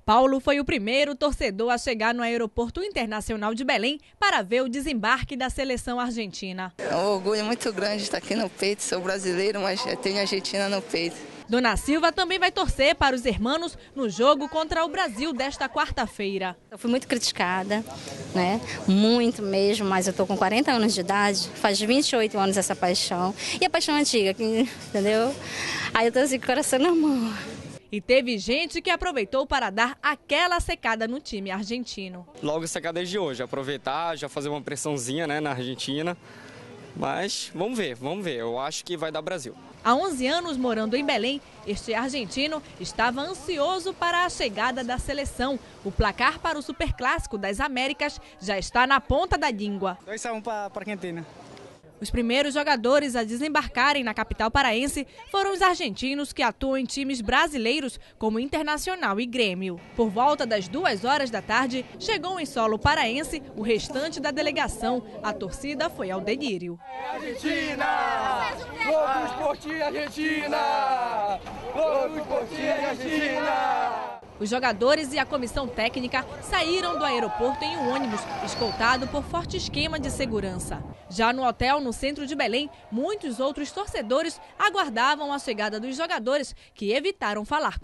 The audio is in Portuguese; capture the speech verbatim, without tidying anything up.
Paulo foi o primeiro torcedor a chegar no Aeroporto Internacional de Belém para ver o desembarque da seleção argentina. É um orgulho muito grande estar aqui no peito. Sou brasileiro, mas tenho Argentina no peito. Dona Silva também vai torcer para os hermanos no jogo contra o Brasil desta quarta-feira. Eu fui muito criticada, né? Muito mesmo, mas eu estou com quarenta anos de idade, faz vinte e oito anos essa paixão. E a paixão antiga, entendeu? Aí eu estou assim com o coração na mão. E teve gente que aproveitou para dar aquela secada no time argentino. Logo secar desde hoje, aproveitar, já fazer uma pressãozinha, né, na Argentina. Mas vamos ver, vamos ver. Eu acho que vai dar Brasil. Há onze anos morando em Belém, este argentino estava ansioso para a chegada da seleção. O placar para o Superclássico das Américas já está na ponta da língua. dois a um para a Argentina. Os primeiros jogadores a desembarcarem na capital paraense foram os argentinos que atuam em times brasileiros como Internacional e Grêmio. Por volta das duas horas da tarde, chegou em solo paraense o restante da delegação. A torcida foi ao delírio. Argentina! Vamos Esporte Argentina! Vamos Esporte Argentina! Os jogadores e a comissão técnica saíram do aeroporto em um ônibus, escoltado por forte esquema de segurança. Já no hotel, no centro de Belém, muitos outros torcedores aguardavam a chegada dos jogadores, que evitaram falar